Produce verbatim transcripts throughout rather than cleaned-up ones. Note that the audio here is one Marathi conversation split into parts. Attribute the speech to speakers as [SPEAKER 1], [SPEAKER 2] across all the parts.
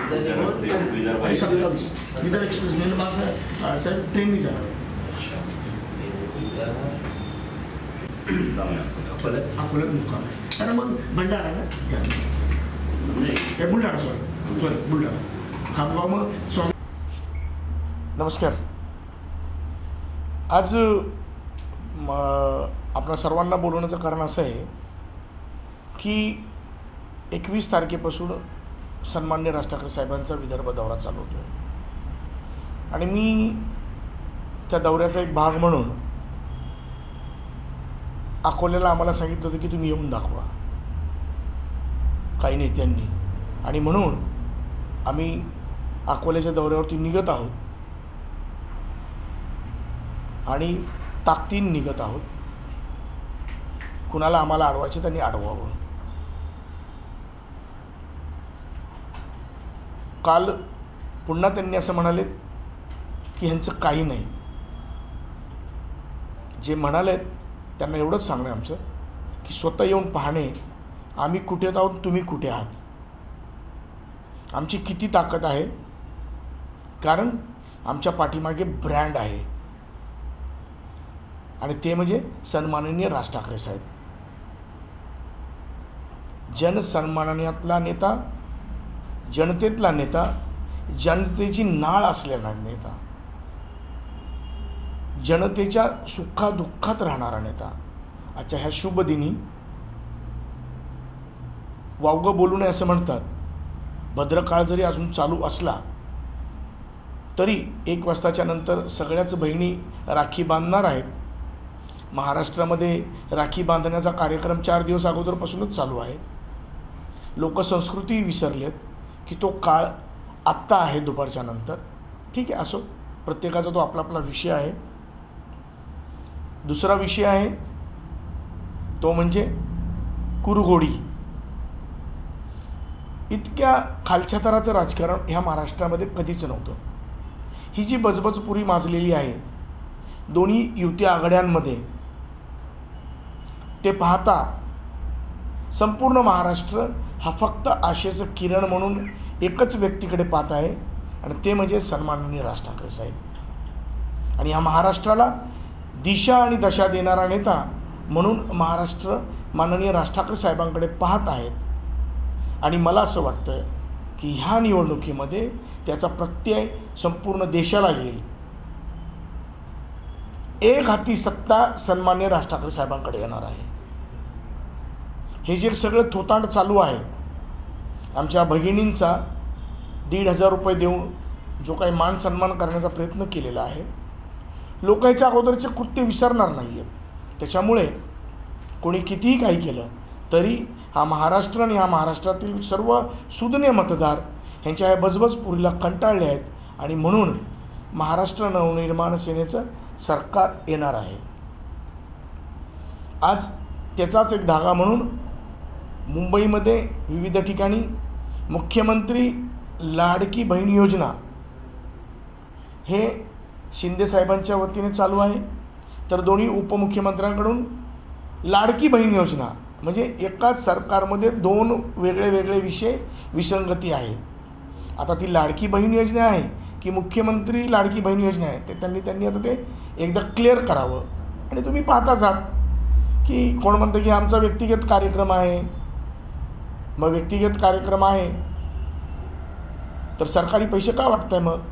[SPEAKER 1] आणि सत्तावीस विदर्भ एक्सप्रेस ने मला साहेब ट्रेननी जाणार अकोल्यात मुक्काम आहे कारण मग भंडारा ना हे बुलढाणा सॉरी सॉरी बुलढाणा खामगाव मग स्वामी. नमस्कार. आज आपल्या सर्वांना बोलवण्याचं कारण असं आहे की एकवीस तारखेपासून सन्माननीय राज ठाकरे साहेबांचा विदर्भ दौरा चालू होतो आहे आणि मी त्या दौऱ्याचा एक भाग म्हणून अकोल्याला आम्हाला सांगितलं होतं की तुम्ही येऊन दाखवा काही नेत्यांनी आणि म्हणून आम्ही अकोल्याच्या दौऱ्यावरती निघत आहोत आणि ताकदीने निघत आहोत. कुणाला आम्हाला अडवायचे त्यांनी अडवावं. काल पुन्हा त्यांनी असं म्हणाले की ह्यांचं काही नाही. जे म्हणालेत त्यांना एवढंच सांगणं आमचं की स्वतः येऊन पाहणे आम्ही कुठे आहोत तुम्ही कुठे आहात, आमची किती ताकद आहे, कारण आमच्या पाठीमागे ब्रँड आहे आणि ते म्हणजे सन्माननीय राज ठाकरे साहेब. जनसन्माननीयातला नेता, जनतेतला नेता, जनतेची नाळ असलेला नेता, जनतेच्या सुखादुःखात राहणारा नेता. आजच्या ह्या शुभ दिनी वावगं बोलू नये असं म्हणतात. भद्रकाळ जरी अजून चालू असला तरी एक वाजताच्या नंतर सगळ्याच बहिणी राखी बांधणार आहेत. महाराष्ट्रामध्ये राखी बांधण्याचा कार्यक्रम चार दिवस अगोदरपासूनच चालू आहे. लोकसंस्कृती विसरलेत की तो काळ आत्ता आहे दुपारच्या नंतर. ठीक आहे, असो, प्रत्येकाचा तो आपला आपला विषय आहे. दुसरा विषय आहे तो म्हणजे कुरघोडी. इतक्या खालच्या थराचं राजकारण ह्या महाराष्ट्रामध्ये कधीच नव्हतं. ही जी बजबजपुरी माजलेली आहे दोन्ही युती आघाड्यांमध्ये, ते पाहता संपूर्ण महाराष्ट्र हा फक्त आशेचं किरण म्हणून एकच व्यक्तीकडे पाहत आहे आणि ते म्हणजे सन्माननीय राज ठाकरे साहेब. आणि या महाराष्ट्राला दिशा आणि दशा देणारा नेता म्हणून महाराष्ट्र माननीय राज ठाकरे साहेबांकडे पाहत आहेत. आणि मला असं वाटतं की ह्या निवडणुकीमध्ये त्याचा प्रत्यय संपूर्ण देशाला येईल. एक हाती सत्ता सन्माननीय राज ठाकरे साहेबांकडे येणार आहे. हे जे सगळं थोतांड चालू आहे, आमच्या भगिनींचा दीड हजार रुपये देऊन जो काही मान सन्मान करण्याचा प्रयत्न केलेला आहे, लोक याच्या अगोदरचे कृत्य विसरणार नाही आहेत. त्याच्यामुळे कोणी कितीही काही केलं तरी हा महाराष्ट्र आणि ह्या महाराष्ट्रातील सर्व सुज्ञ मतदार ह्यांच्या या बजबजपुरीला कंटाळले आहेत आणि म्हणून महाराष्ट्र नवनिर्माण सेनेचं सरकार येणार आहे. आज त्याचाच एक धागा म्हणून मुंबईमध्ये विविध ठिकाणी मुख्यमंत्री लाडकी बहीण योजना हे शिंदेसाहेबांच्या वतीने चालू आहे, तर दोन्ही उपमुख्यमंत्र्यांकडून लाडकी बहीण योजना म्हणजे एकाच सरकारमध्ये दोन वेगळे वेगळे विषय विसंगती आहे. आता ती लाडकी बहीण योजना आहे की मुख्यमंत्री लाडकी बहीण योजना आहे ते त्यांनी त्यांनी आता ते एकदा क्लिअर करावं. आणि तुम्ही पाहताच आहात की कोण म्हणतं की आमचा व्यक्तिगत कार्यक्रम आहे. मग व्यक्तिगत कार्यक्रम आहे तर सरकारी पैसे का वाटत आहे? मग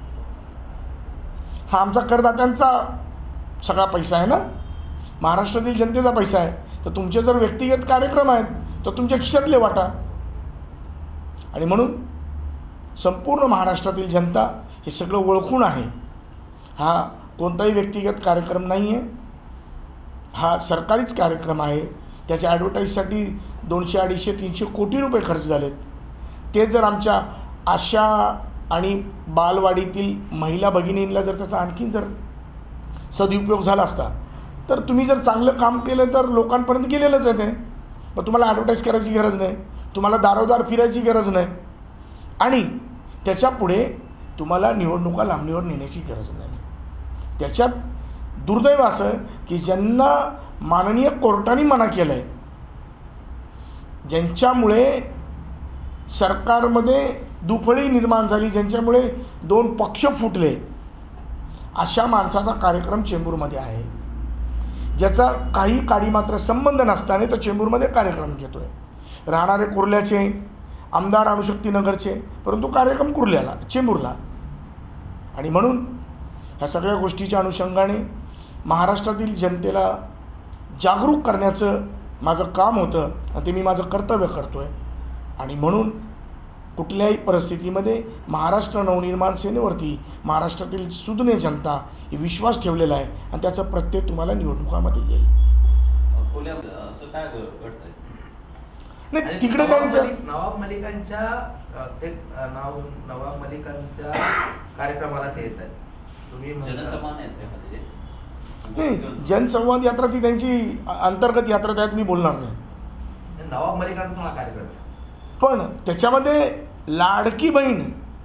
[SPEAKER 1] हा आमचा करदात्यांचा सगळा पैसा आहे ना, महाराष्ट्रातील जनतेचा पैसा आहे. तर तुमचे जर व्यक्तिगत कार्यक्रम आहेत तर तुमच्या खिशातले वाटा. आणि म्हणून संपूर्ण महाराष्ट्रातील जनता हे सगळं ओळखून आहे. हा कोणताही व्यक्तिगत कार्यक्रम नाही आहे, हा सरकारीच कार्यक्रम आहे. त्याच्या ॲडव्हर्टाईजसाठी दोनशे अडीचशे तीनशे कोटी रुपये खर्च झालेत. ते जर आमच्या आशा आणि बालवाडीतील महिला भगिनींना जर त्याचा आणखीन जर सदुपयोग झाला असता तर तुम्ही जर चांगलं काम केलं तर लोकांपर्यंत गेलेलंच आहे ते. मग तुम्हाला ॲडव्हर्टाईज करायची गरज नाही, तुम्हाला दारोदार फिरायची गरज नाही आणि त्याच्यापुढे तुम्हाला निवडणुका लांबणीवर नेण्याची गरज नाही. त्याच्यात दुर्दैव असं की ज्यांना माननीय कोर्टाने मना केलं आहे, ज्यांच्यामुळे सरकारमध्ये दुफळी निर्माण झाली, ज्यांच्यामुळे दोन पक्ष फुटले, अशा माणसाचा कार्यक्रम चेंबूरमध्ये आहे, ज्याचा काही काडी मात्र संबंध नसताना तो चेंबूरमध्ये कार्यक्रम घेतो आहे. राहणारे कुर्ल्याचे, आमदार अणुशक्तीनगरचे, परंतु कार्यक्रम कुर्ल्याला, चेंबूरला. आणि म्हणून ह्या सगळ्या गोष्टीच्या अनुषंगाने महाराष्ट्रातील जनतेला जागरूक करण्याचं माझं काम होतं आणि ते मी माझं कर्तव्य करतो आहे. आणि म्हणून कुठल्याही परिस्थितीमध्ये महाराष्ट्र नवनिर्माण सेनेवरती महाराष्ट्रातील सुज्ञ जनता ही विश्वास ठेवलेला आहे आणि त्याचा प्रत्यय तुम्हाला निवडणुकामध्ये येईल.
[SPEAKER 2] असं काय घडतंय?
[SPEAKER 1] नाही, तिकडे त्यांचं
[SPEAKER 3] नवाब मलिकांच्या ते नाव नवाब मलिकांच्या कार्यक्रमाला ते येत आहेत. तुम्ही
[SPEAKER 2] जनसन्मान यात्रेमध्ये
[SPEAKER 1] नाही, जनसंवाद यात्रा ती त्यांची अंतर्गत यात्रा, त्यात मी बोलणार नाही.
[SPEAKER 3] नवाब मलिकांचा हा कार्यक्रम आहे,
[SPEAKER 1] पण त्याच्यामध्ये लाडकी बहीण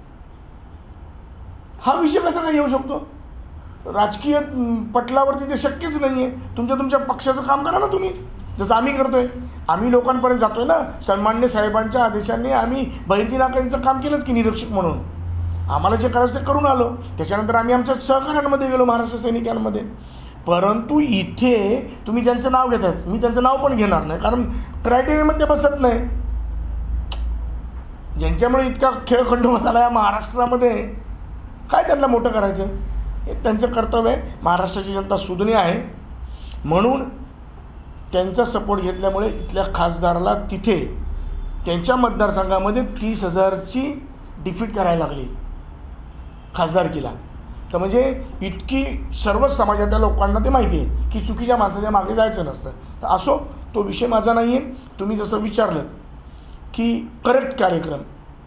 [SPEAKER 1] हा विषय कसा काय येऊ शकतो? राजकीय पटलावरती ते शक्यच नाही आहे. तुमच्या तुमच्या पक्षाचं काम करा ना तुम्ही, जसं आम्ही करतोय. आम्ही लोकांपर्यंत जातोय ना, सन्मान्य साहेबांच्या आदेशाने आम्ही बहिर्जी नाकांचं काम केलंच की निरीक्षक म्हणून. आम्हाला जे करायचं ते करून आलो. त्याच्यानंतर आम्ही आमच्या सहकाऱ्यांमध्ये गेलो, महाराष्ट्र सैनिकांमध्ये. परंतु इथे तुम्ही ज्यांचं नाव घेतात, मी त्यांचं नाव पण घेणार नाही, कारण क्रायटेरियामध्ये बसत नाही. ज्यांच्यामुळे इतका खेळखंडोबा झाला या महाराष्ट्रामध्ये, काय त्यांना मोठं करायचं? हे त्यांचं कर्तव्य आहे. महाराष्ट्राची जनता सुज्ञ आहे, म्हणून त्यांचा सपोर्ट घेतल्यामुळे इथल्या खासदाराला तिथे त्यांच्या मतदारसंघामध्ये तीस हजारची डिफीट करायला लागली खासदारकीला. तर म्हणजे इतकी सर्वच समाजातल्या लोकांना ते माहिती आहे की चुकीच्या माणसाच्या मागे जायचं नसतं. तर असो, तो विषय माझा नाही आहे. तुम्ही जसं विचारलं की करेक्ट कार्यक्रम,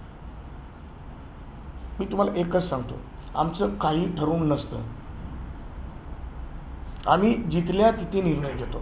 [SPEAKER 1] मी तुम्हाला एकच सांगतो, आमचं काही ठरवून नसतं. आम्ही जिथल्या तिथे निर्णय घेतो.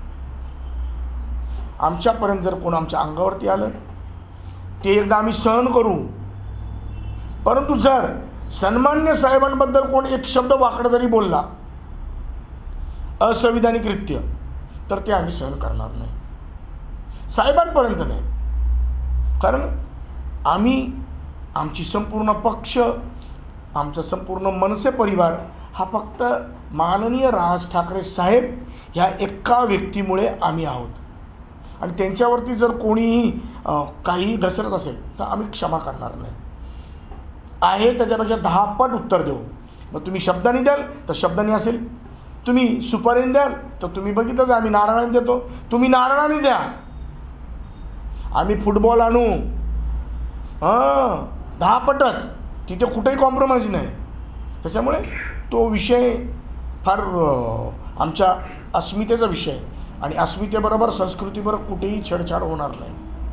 [SPEAKER 1] आमच्यापर्यंत जर कोण आमच्या अंगावरती आलं ते एकदा आम्ही सहन करू, परंतु जर सन्मान्य साहेबांबद्दल कोण एक शब्द वाकडा जरी बोलला, असंविधानिक कृत्य, तर ते आम्ही सहन करणार नाही. साहेबांपर्यंत नाही, कारण आम्ही आमची संपूर्ण पक्ष, आमचा संपूर्ण मनसे परिवार हा फक्त माननीय राज ठाकरे साहेब ह्या एका व्यक्तीमुळे आम्ही आहोत. आणि त्यांच्यावरती जर कोणीही काही घसरत असेल तर आम्ही क्षमा करणार नाही. आहे त्याच्यापेक्षा दहा पट उत्तर देऊ. मग तुम्ही शब्दाने द्याल तर शब्दाने असेल, तुम्ही सुपारीने द्याल तर तुम्ही बघितलंच आम्ही नारळाने देतो, तुम्ही नारळाने द्या. आम्ही फुटबॉल आणू, हां दहा पटच, तिथे कुठेही कॉम्प्रोमाइज नाही. त्याच्यामुळे तो विषय फार आमच्या अस्मितेचा विषय आहे आणि अस्मितेबरोबर संस्कृतीबरोबर कुठेही छेडछाड होणार नाही.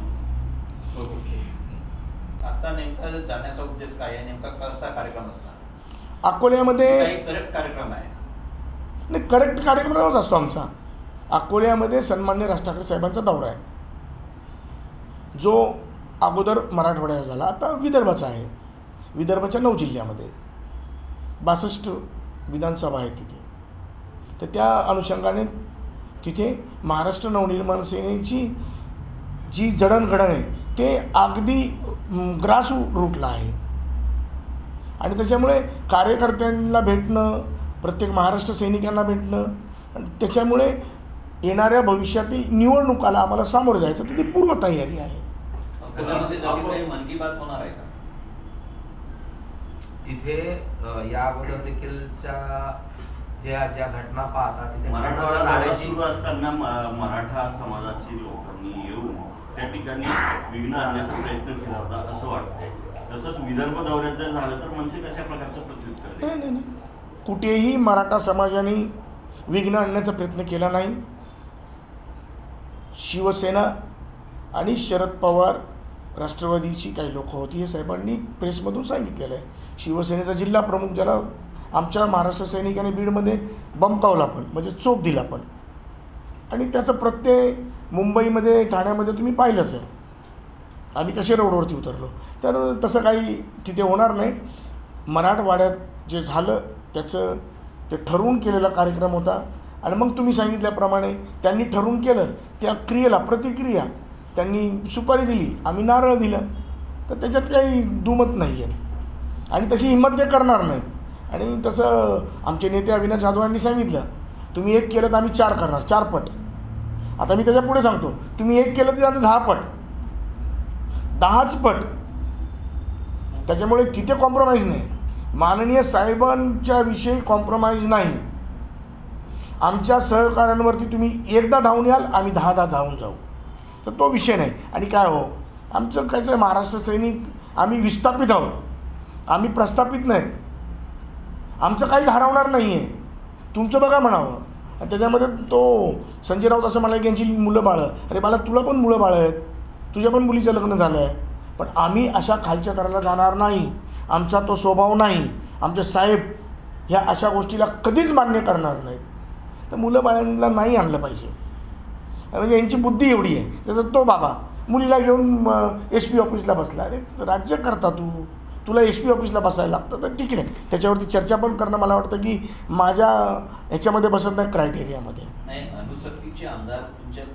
[SPEAKER 2] आता नेमका जाण्याचा उद्देश काय आहे? नेमका कसा कार्यक्रम असणार?
[SPEAKER 1] अकोल्यामध्ये
[SPEAKER 2] करेक्ट कार्यक्रम आहे?
[SPEAKER 1] नाही, करेक्ट कार्यक्रमच असतो आमचा. अकोल्यामध्ये सन्मान्य राज ठाकरे साहेबांचा दौरा आहे, जो अगोदर मराठवाड्याचा झाला, आता विदर्भाचा आहे. विदर्भाच्या नऊ जिल्ह्यामध्ये बासष्ट विधानसभा आहे तिथे. तर त्या अनुषंगाने तिथे महाराष्ट्र नवनिर्माण सेनेची जी जडणघडण आहे ते अगदी ग्रास रूटला आहे. आणि त्याच्यामुळे कार्यकर्त्यांना भेटणं, प्रत्येक महाराष्ट्र सैनिकांना भेटणं, आणि त्याच्यामुळे येणाऱ्या भविष्यातील निवडणुकाला आम्हाला सामोरं जायचं, तिथे पूर्वतयारी आहे.
[SPEAKER 2] मन की बात होणार आहे का
[SPEAKER 3] तिथे? या अगोदर देखीलच्या ज्या ज्या घटना पाहतात तिथे
[SPEAKER 4] मराठवाडा सुरू असताना मराठा समाजाची लोकांनी येऊन त्या ठिकाणी विघ्न आणण्याचा प्रयत्न केला होता असं वाटतंय. तसंच विदर्भ दौऱ्यात जर झालं तर मनसे कशा प्रकारचं प्रत्युत्तर?
[SPEAKER 1] नाही नाही नाही, कुठेही मराठा समाजाने विघ्न आणण्याचा प्रयत्न केला नाही. शिवसेना आणि शरद पवार राष्ट्रवादीची काही लोक होती, हे साहेबांनी प्रेसमधून सांगितलेलं आहे. शिवसेनेचा जिल्हा प्रमुख, ज्याला आमच्या महाराष्ट्र सैनिकांनी बीडमध्ये बंपावला पण, म्हणजे चोप दिला पण, आणि त्याचं प्रत्यय मुंबईमध्ये ठाण्यामध्ये तुम्ही पाहिलंच आहे. आम्ही कसे रोडवरती उतरलो. तर तसं काही तिथे होणार नाही. मराठवाड्यात जे झालं त्याचं ते ठरवून केलेला कार्यक्रम होता. आणि मग तुम्ही सांगितल्याप्रमाणे त्यांनी ठरवून केलं, त्या क्रियेला प्रतिक्रिया त्यांनी सुपारी दिली, आम्ही नारळ दिलं. तर त्याच्यात काही दुमत नाही आहे आणि तशी हिंमत ते करणार नाहीत. आणि तसं आमचे नेते अविनाश जाधव यांनी सांगितलं, तुम्ही एक केलं तर आम्ही चार करणार, चार पट. आता मी त्याच्या पुढे सांगतो, तुम्ही एक केलं तर आता दहा पट, दहाच पट. त्याच्यामुळे तिथे कॉम्प्रोमाइज नाही. माननीय साहेबांच्या विषयी कॉम्प्रोमाइज नाही. आमच्या सहकाऱ्यांवरती तुम्ही एकदा धावून याल, आम्ही दहा दहा धावून जाऊ, तर तो विषय नाही. आणि काय हो, आमचं कायचं आहे, महाराष्ट्र सैनिक आम्ही विस्थापित आहोत, आम्ही प्रस्थापित नाहीत. आमचं काही हरवणार नाही आहे. तुमचं बघा म्हणावं. आणि त्याच्यामध्ये तो संजय राऊत असं म्हणाले की यांची मुलं बाळं, अरे मला तुला पण मुलं बाळं आहेत, तुझ्या पण मुलीचं लग्न झालं आहे, पण आम्ही अशा खालच्या थराला जाणार नाही. आमचा तो स्वभाव नाही. आमचे साहेब ह्या अशा गोष्टीला कधीच मान्य करणार नाहीत. तर मुलं बाळांना नाही आणलं पाहिजे. म्हणजे यांची बुद्धी एवढी आहे. जसं तो बाबा मुलीला घेऊन एस पी ऑफिसला बसला. अरे राज्य करता तू, तुला एस पी ऑफिसला बसायला लागतं, तर ठीक आहे. त्याच्यावरती चर्चा पण करणं मला वाटतं की माझ्या ह्याच्यामध्ये बसत नाही, क्रायटेरियामध्ये.
[SPEAKER 2] नाही, अनुसक्तीचे आमदार तुमच्या